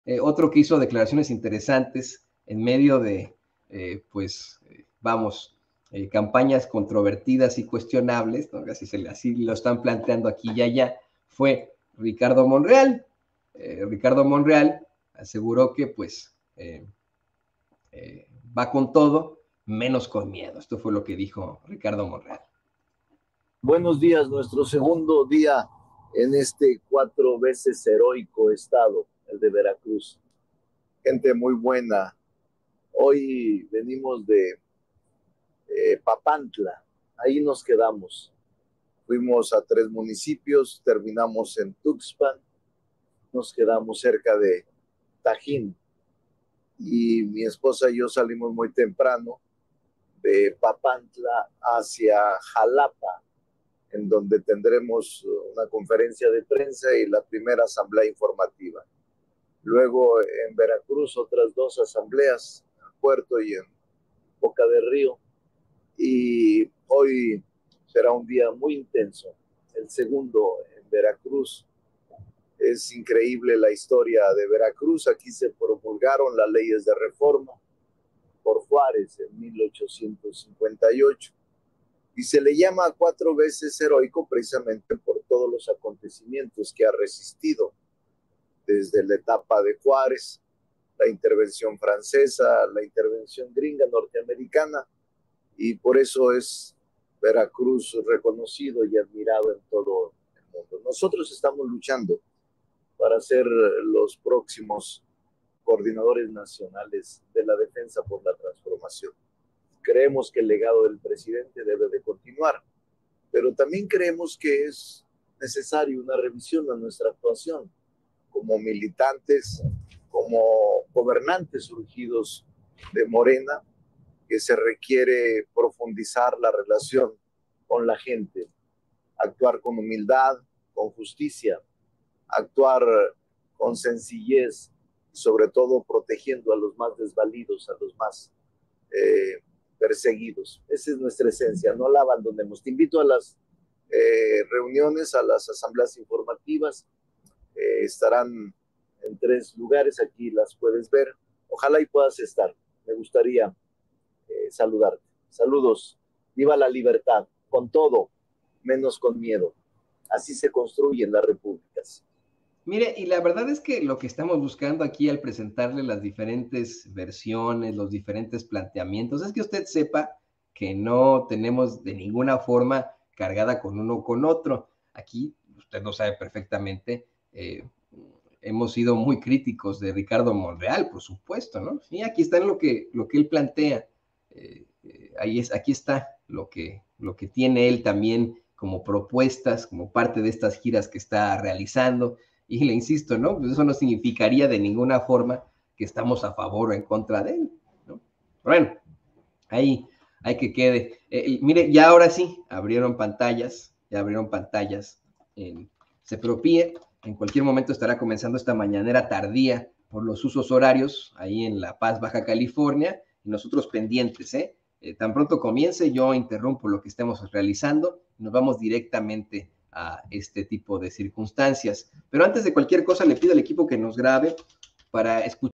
Otro que hizo declaraciones interesantes en medio de, campañas controvertidas y cuestionables, ¿no? Así lo están planteando aquí y allá, fue Ricardo Monreal. Ricardo Monreal aseguró que va con todo, menos con miedo. Esto fue lo que dijo Ricardo Monreal. Buenos días, nuestro segundo día en este 4 veces heroico estado, el de Veracruz. Gente muy buena. Hoy venimos de Papantla, ahí nos quedamos. Fuimos a 3 municipios, terminamos en Tuxpan, nos quedamos cerca de Tajín. Y mi esposa y yo salimos muy temprano de Papantla hacia Jalapa, en donde tendremos una conferencia de prensa y la primera asamblea informativa. Luego en Veracruz otras 2 asambleas, en Puerto y en Boca del Río. Y hoy será un día muy intenso. El segundo en Veracruz. Es increíble la historia de Veracruz. Aquí se promulgaron las leyes de reforma por Juárez en 1858. Y se le llama 4 veces heroico precisamente por todos los acontecimientos que ha resistido, desde la etapa de Juárez, la intervención francesa, la intervención gringa norteamericana, y por eso es Veracruz reconocido y admirado en todo el mundo. Nosotros estamos luchando para ser los próximos coordinadores nacionales de la defensa por la transformación. Creemos que el legado del presidente debe de continuar, pero también creemos que es necesaria una revisión a nuestra actuación como militantes, como gobernantes surgidos de Morena, que se requiere profundizar la relación con la gente, actuar con humildad, con justicia, actuar con sencillez y sobre todo protegiendo a los más desvalidos, a los más perseguidos. Esa es nuestra esencia, no la abandonemos. Te invito a las reuniones, a las asambleas informativas. Estarán en 3 lugares, aquí las puedes ver. Ojalá y puedas estar. Me gustaría saludarte. Saludos. Viva la libertad, con todo, menos con miedo. Así se construyen las repúblicas. Mire, y la verdad es que lo que estamos buscando aquí al presentarle las diferentes versiones, los diferentes planteamientos, es que usted sepa que no tenemos de ninguna forma cargada con uno o con otro. Aquí, usted lo sabe perfectamente, hemos sido muy críticos de Ricardo Monreal, por supuesto, ¿no? Y aquí está lo que él plantea. Aquí está lo que tiene él también como propuestas, como parte de estas giras que está realizando. Y le insisto, ¿no? Pues eso no significaría de ninguna forma que estamos a favor o en contra de él, ¿no? Bueno, ahí hay que quede. Mire, ya ahora sí, abrieron pantallas, en Sepropie. En cualquier momento estará comenzando esta mañanera tardía por los usos horarios, ahí en La Paz, Baja California, y nosotros pendientes, ¿eh? Tan pronto comience, yo interrumpo lo que estemos realizando, nos vamos directamente a este tipo de circunstancias. Pero antes de cualquier cosa, le pido al equipo que nos grabe para escuchar